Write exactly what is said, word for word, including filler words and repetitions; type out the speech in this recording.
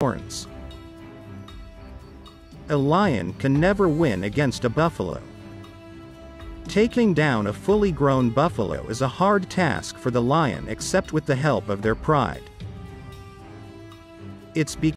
horns. A lion can never win against a buffalo. Taking down a fully grown buffalo is a hard task for the lion except with the help of their pride. It's because